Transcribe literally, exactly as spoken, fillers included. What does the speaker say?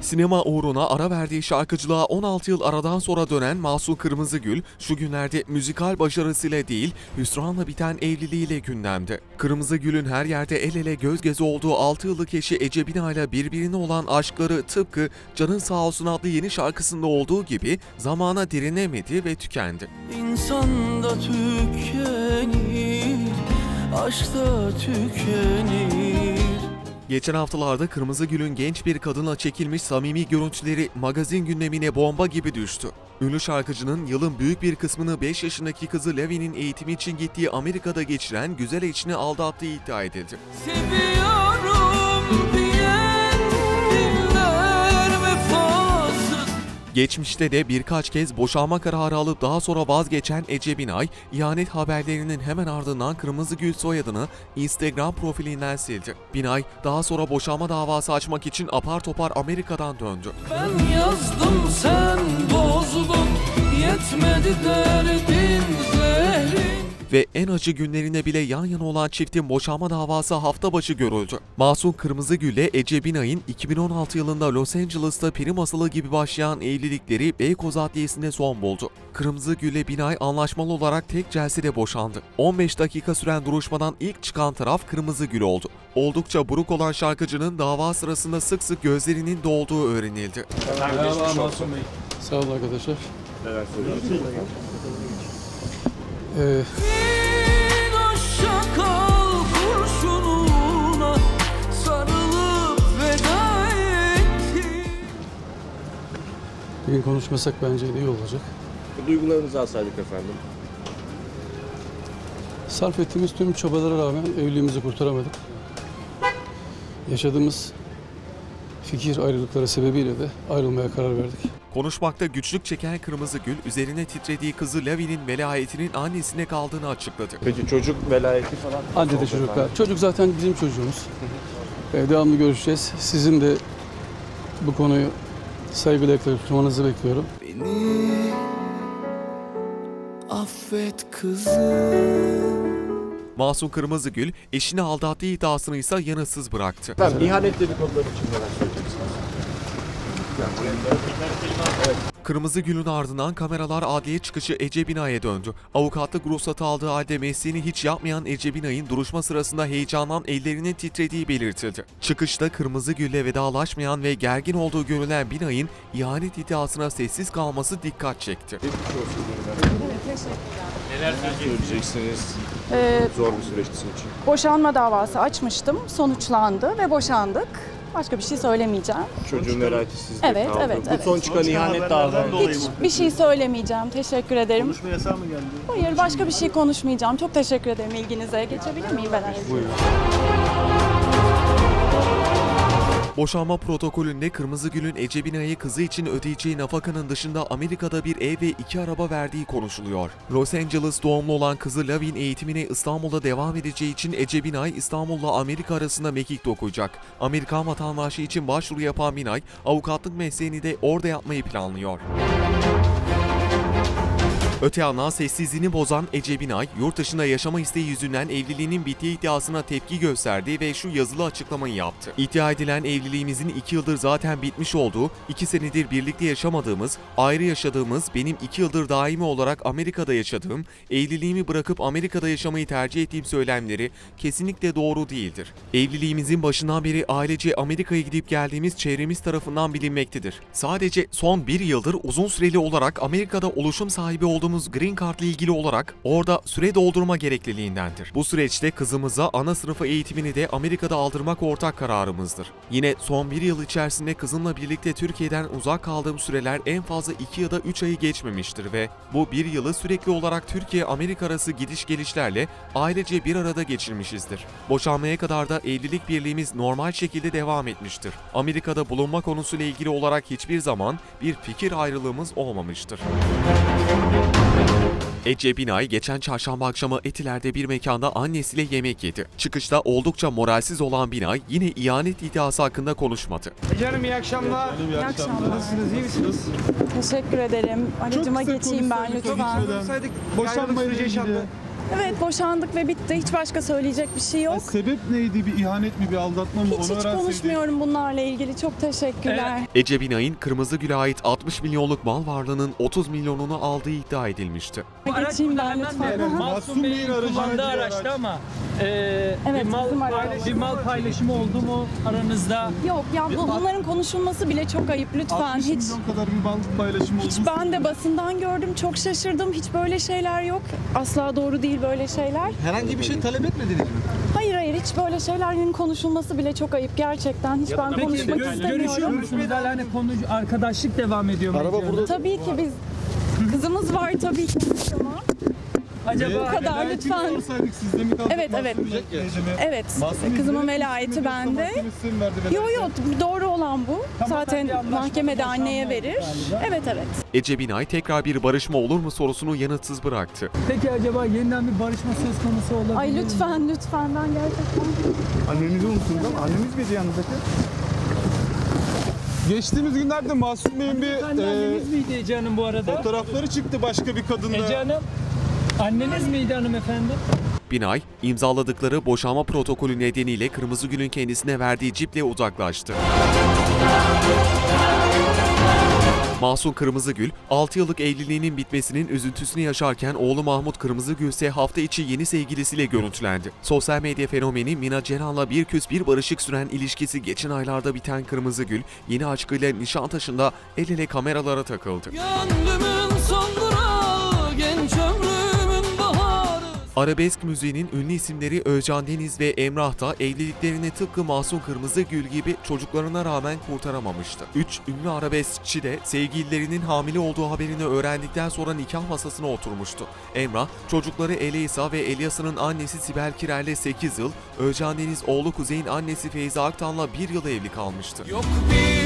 Sinema uğruna ara verdiği şarkıcılığa on altı yıl aradan sonra dönen Mahsun Kırmızıgül, şu günlerde müzikal başarısıyla değil, hüsranla biten evliliğiyle gündemde. Kırmızıgül'ün her yerde el ele göz göze olduğu altı yıllık eşi Ece Binay'la birbirine olan aşkları tıpkı Canın Sağ Olsun adlı yeni şarkısında olduğu gibi zamana direnemedi ve tükendi. İnsan da tükenir, aşk da tükenir. Geçen haftalarda Kırmızıgül'ün genç bir kadınla çekilmiş samimi görüntüleri magazin gündemine bomba gibi düştü. Ünlü şarkıcının yılın büyük bir kısmını beş yaşındaki kızı Levi'nin eğitimi için gittiği Amerika'da geçiren güzel eşini aldattığı iddia edildi. Seviyorum diyen diller vefasız. Geçmişte de birkaç kez boşanma kararı alıp daha sonra vazgeçen Ece Binay, ihanet haberlerinin hemen ardından Kırmızıgül soyadını Instagram profilinden sildi. Binay, daha sonra boşanma davası açmak için apar topar Amerika'dan döndü. Ben yazdım sen bozdun, yetmedi derdin zehrin. Ve en acı günlerinde bile yan yana olan çiftin boşanma davası hafta başı görüldü. Mahsun Kırmızıgül ile Ece Binay'ın iki bin on altı yılında Los Angeles'ta peri masalı gibi başlayan evlilikleri Beykoz Adliyesi'nde son buldu. Kırmızıgül ile Binay anlaşmalı olarak tek celsede boşandı. on beş dakika süren duruşmadan ilk çıkan taraf Kırmızıgül oldu. Oldukça buruk olan şarkıcının dava sırasında sık sık gözlerinin dolduğu öğrenildi. Merhaba Mahsun Bey. Sağ olun arkadaşlar. Neler söylüyorsunuz? Ee, Hoşça kal kurşununa sarılıp veda etti. bugün konuşmasak bence iyi olacak. Duygularınızı alsaydık efendim. Sarf ettiğimiz tüm çabalara rağmen evliliğimizi kurtaramadık. Yaşadığımız fikir ayrılıkları sebebiyle de ayrılmaya karar verdik. Konuşmakta güçlük çeken Kırmızıgül, üzerine titrediği kızı Levi'nin velayetinin annesine kaldığını açıkladı. Peki çocuk velayeti falan? Anne de çocuklar. Çocuk zaten bizim çocuğumuz. Ee, devamlı görüşeceğiz. Sizin de bu konuyu saygıyla tutmanızı bekliyorum. Beni affet kızım. Mahsun Kırmızıgül, eşini aldattığı iddiasını ise yanıtsız bıraktı. Efendim ihanet dedikoduları için neler söyleyeceksiniz? Kırmızıgül'ün ardından kameralar adliye çıkışı Ece Binay'a döndü. Avukatlık ruhsatı aldığı halde mesleğini hiç yapmayan Ece Binay'ın duruşma sırasında heyecandan ellerinin titrediği belirtildi. Çıkışta Kırmızıgül'le vedalaşmayan ve gergin olduğu görülen Binay'ın ihanet iddiasına sessiz kalması dikkat çekti. Neler söyleyeceksiniz? Ee, Zor bir süreçti sizin için. boşanma davası açmıştım. Sonuçlandı ve boşandık. Başka bir şey söylemeyeceğim. Çocuğun velayeti sizde Evet, kaldı. evet, Bu evet. son çıkan ihanet davası. Hiç bir şey söylemeyeceğim. Teşekkür ederim. Konuşma yasağı mı geldi? Hayır, başka bir şey konuşmayacağım. Çok teşekkür ederim ilginize. Geçebilir miyim ben? Buyurun. Boşanma protokolünde Kırmızıgül'ün Ece Binay'a kızı için ödeyeceği nafakanın dışında Amerika'da bir ev ve iki araba verdiği konuşuluyor. Los Angeles doğumlu olan kızı Levi'nin eğitimine İstanbul'da devam edeceği için Ece Binay, İstanbul'la Amerika arasında mekik dokuyacak. Amerikan vatandaşlığı için başvuru yapan Binay, avukatlık mesleğini de orada yapmayı planlıyor. Öte yandan sessizliğini bozan Ece Binay, yurt dışında yaşama isteği yüzünden evliliğinin bittiği iddiasına tepki gösterdi ve şu yazılı açıklamayı yaptı. İddia edilen evliliğimizin iki yıldır zaten bitmiş olduğu, iki senedir birlikte yaşamadığımız, ayrı yaşadığımız, benim iki yıldır daimi olarak Amerika'da yaşadığım, evliliğimi bırakıp Amerika'da yaşamayı tercih ettiğim söylemleri kesinlikle doğru değildir. Evliliğimizin başından beri ailece Amerika'ya gidip geldiğimiz çevremiz tarafından bilinmektedir. Sadece son bir yıldır uzun süreli olarak Amerika'da oluşum sahibi olduğumuz Green Card ile ilgili olarak orada süre doldurma gerekliliğindendir. Bu süreçte kızımıza ana sınıfı eğitimini de Amerika'da aldırmak ortak kararımızdır. Yine son bir yıl içerisinde kızımla birlikte Türkiye'den uzak kaldığım süreler en fazla iki ya da üç ayı geçmemiştir ve bu bir yılı sürekli olarak Türkiye-Amerika arası gidiş gelişlerle ailece bir arada geçirmişizdir. Boşanmaya kadar da evlilik birliğimiz normal şekilde devam etmiştir. Amerika'da bulunma konusuyla ilgili olarak hiçbir zaman bir fikir ayrılığımız olmamıştır. Ece Binay geçen çarşamba akşamı Etiler'de bir mekanda annesiyle yemek yedi. Çıkışta oldukça moralsiz olan Binay yine ihanet iddiası hakkında konuşmadı. Ece Hanım iyi akşamlar. İyi akşamlar. Nasılsınız, iyi misiniz? Teşekkür ederim. Aracıma kısa geçeyim ben konuşsaydık, lütfen. konuşsaydık, boşanmayla ilgili. Evet, boşandık ve bitti. Hiç başka söyleyecek bir şey yok. Ya sebep neydi? Bir ihanet mi, bir aldatma mı? Hiç Onu hiç öğrenseydik. konuşmuyorum bunlarla ilgili. Çok teşekkürler. Ece Binay'ın Kırmızıgül'e ait altmış milyonluk mal varlığının otuz milyonunu aldığı iddia edilmişti. Geçeyim ben lütfen. Evet, Hı hı. Masum Masum Bey'in Bey'in aracı kullandığı aracı araçtı araç. ama e, Evet, bir, mal, bizim aracımız. bir mal paylaşımı oldu mu aranızda? Yok ya, bu, bunların konuşulması bile çok ayıp lütfen. altmış Hiç milyon kadar bir mal paylaşımı oldu. hiç ben de basından gördüm. Çok şaşırdım. Hiç böyle şeyler yok. Asla doğru değil böyle şeyler. Herhangi bir şey talep etmediniz mi? Hayır hayır, hiç böyle şeylerin konuşulması bile çok ayıp gerçekten. Hiç ben Peki konuşmak gö- istemiyorum. görüşüyor musunuz? Hala hani konu arkadaşlık devam ediyor mu? Araba Ece Hanım? burada. Tabii ki biz kızımız var tabii ki ama Acaba bu kadar Velayetini lütfen. sorsaydık sizde mi kaldı? Evet, evet. Masum Bey, Ece mi? Evet, Masum kızımın Bey, velayeti Mahkeme bende. Mahkemesi mi verdi Yo velayeti? yo, doğru olan bu. Tamam, Zaten bir anlaşma, mahkemede boşanma anneye oldu verir. galiba. Evet evet. Ece Binay tekrar bir barışma olur mu sorusunu yanıtsız bıraktı. Peki acaba yeniden bir barışma söz konusu olabilir Ay mi? lütfen lütfen, ben gerçekten. Annenizi unuttunuz ama annemiz miydi yanınızdaki? Geçtiğimiz günlerde Masum Bey'in bir Efendim, e, anneniz miydi Ece Hanım bu arada? fotoğrafları çıktı başka bir kadınla. Ece Hanım, anneniz miydi hanımefendi? Binay, imzaladıkları boşanma protokolü nedeniyle Kırmızıgül'ün kendisine verdiği ciple uzaklaştı. Mahsun Kırmızıgül, altı yıllık evliliğinin bitmesinin üzüntüsünü yaşarken oğlu Mahmut Kırmızıgül ise hafta içi yeni sevgilisiyle görüntülendi. Sosyal medya fenomeni Mina Ceren'la bir küs bir barışık süren ilişkisi geçen aylarda biten Kırmızıgül, yeni aşkıyla Nişantaşı'nda el ele kameralara takıldı. Gönlümün sondurağı, genç ömrümün baharı. Arabesk müziğinin ünlü isimleri Özcan Deniz ve Emrah da evliliklerini tıpkı Mahsun Kırmızıgül gibi çocuklarına rağmen kurtaramamıştı. Üç ünlü arabeskçi de sevgililerinin hamile olduğu haberini öğrendikten sonra nikah masasına oturmuştu. Emrah, çocukları Eleysa ve Elias'ın annesi Sibel Kirer'le sekiz yıl, Özcan Deniz oğlu Kuzey'in annesi Feyza Aktan'la bir yıl evli kalmıştı. Yok bir